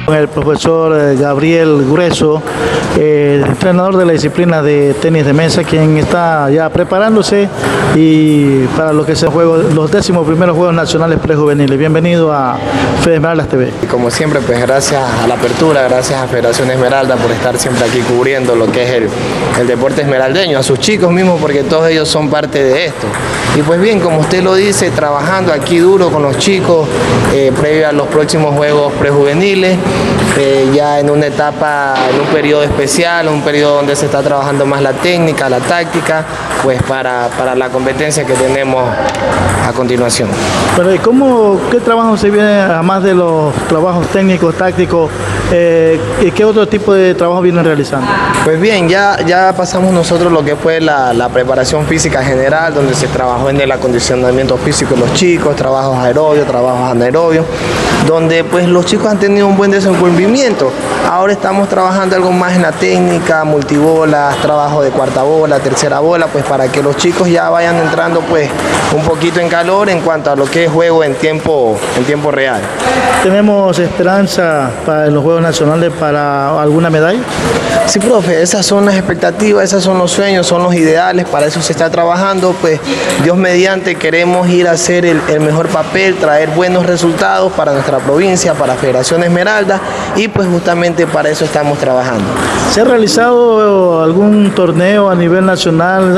Con el profesor Gabriel Grueso, entrenador de la disciplina de tenis de mesa, quien está ya preparándose y para lo que se los 11º Juegos Nacionales Prejuveniles. Bienvenido a Fede Esmeraldas TV. Y como siempre, pues gracias a la apertura, gracias a Federación Esmeralda por estar siempre aquí cubriendo lo que es el deporte esmeraldeño, a sus chicos mismos, porque todos ellos son parte de esto. Y pues bien, como usted lo dice, trabajando aquí duro con los chicos, previo a los próximos Juegos Prejuveniles, ya en una etapa, en un periodo especial, un periodo donde se está trabajando más la técnica, la táctica, pues para la competencia que tenemos a continuación. Pero ¿qué trabajo se viene, además de los trabajos técnicos, tácticos, y qué otro tipo de trabajo vienen realizando? Pues bien, ya pasamos nosotros lo que fue la preparación física general, donde se trabajó en el acondicionamiento físico de los chicos, trabajos aerobios, trabajos anaerobios, donde pues los chicos han tenido un buen desenvolvimiento. Ahora estamos trabajando algo más en la técnica, multibolas, trabajo de cuarta bola, tercera bola, pues para que los chicos ya vayan entrando pues un poquito en calor en cuanto a lo que es juego en tiempo real. ¿Tenemos esperanza para los Juegos Nacionales para alguna medalla? Sí, profe, esas son las expectativas, esos son los sueños, son los ideales, para eso se está trabajando, pues Dios mediante queremos ir a hacer el mejor papel, traer buenos resultados para nuestra provincia, para Federación Esmeralda, y pues justamente para eso estamos trabajando. ¿Se ha realizado algún torneo a nivel nacional,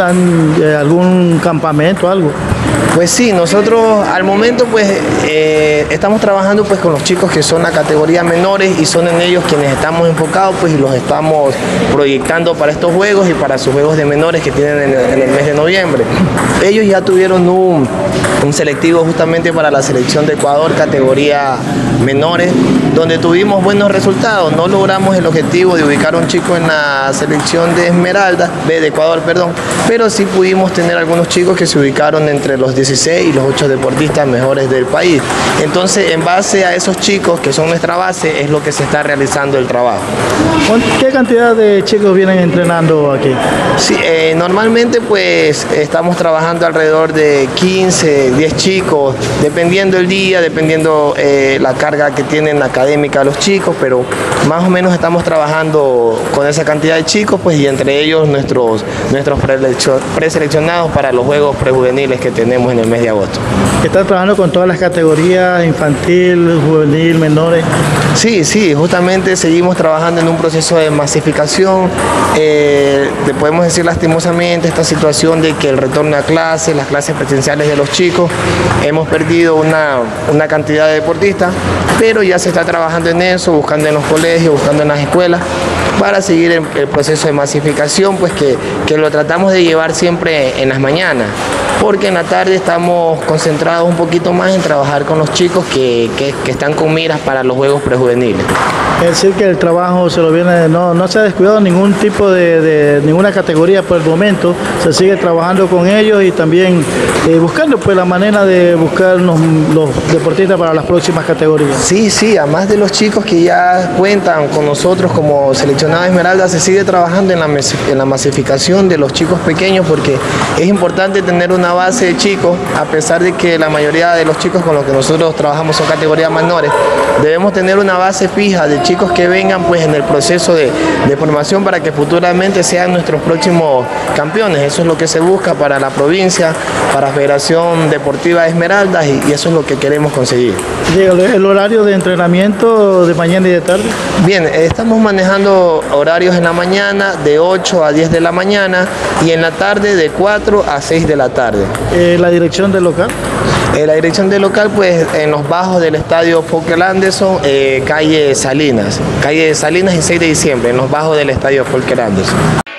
algún campamento, algo? Pues sí, nosotros al momento pues estamos trabajando pues con los chicos que son a categoría menores y son en ellos quienes estamos enfocados pues y los estamos proyectando para estos juegos y para sus juegos de menores que tienen en el mes de noviembre. Ellos ya tuvieron un selectivo justamente para la selección de Ecuador categoría menores, donde tuvimos buenos resultados. No logramos el objetivo de ubicar a un chico en la selección de Esmeralda, de Ecuador, perdón, pero sí pudimos tener algunos chicos que se ubicaron entre los 16 y los 8 deportistas mejores del país. Entonces, en base a esos chicos que son nuestra base, es lo que se está realizando el trabajo. ¿Qué cantidad de chicos vienen entrenando aquí? Sí, normalmente pues estamos trabajando alrededor de 15, 10 chicos, dependiendo el día, dependiendo la carga que tienen académica los chicos, pero más o menos estamos trabajando con esa cantidad de chicos, pues, y entre ellos nuestros preseleccionados para los Juegos Prejuveniles que tenemos en el mes de agosto. ¿Estás trabajando con todas las categorías, infantil, juvenil, menores? Sí, justamente seguimos trabajando en un proceso de masificación. Podemos decir lastimosamente esta situación de que el retorno a clases, las clases presenciales de los chicos, hemos perdido una cantidad de deportistas, pero ya se está trabajando en eso, buscando en los colegios, buscando en las escuelas, para seguir el proceso de masificación, pues que lo tratamos de llevar siempre en las mañanas, porque en la tarde estamos concentrados un poquito más en trabajar con los chicos que están con miras para los Juegos Prejuveniles. Es decir, que el trabajo se lo viene, no se ha descuidado ningún tipo de ninguna categoría por el momento, se sigue trabajando con ellos y también buscando pues la manera de buscar los deportistas para las próximas categorías. Sí, además de los chicos que ya cuentan con nosotros como seleccionados Esmeralda, se sigue trabajando en la masificación de los chicos pequeños, porque es importante tener una base de chicos, a pesar de que la mayoría de los chicos con los que nosotros trabajamos son categorías menores, debemos tener una base fija de chicos que vengan pues en el proceso de formación para que futuramente sean nuestros próximos campeones. Eso es lo que se busca para la provincia, para Federación Deportiva Esmeraldas, y eso es lo que queremos conseguir. ¿El horario de entrenamiento de mañana y de tarde? Bien, estamos manejando horarios en la mañana de 8 a 10 de la mañana y en la tarde de 4 a 6 de la tarde. ¿La dirección del local? La dirección del local, pues en los bajos del estadio Folker Anderson, calle Salinas y 6 de diciembre, en los bajos del estadio Folker Anderson.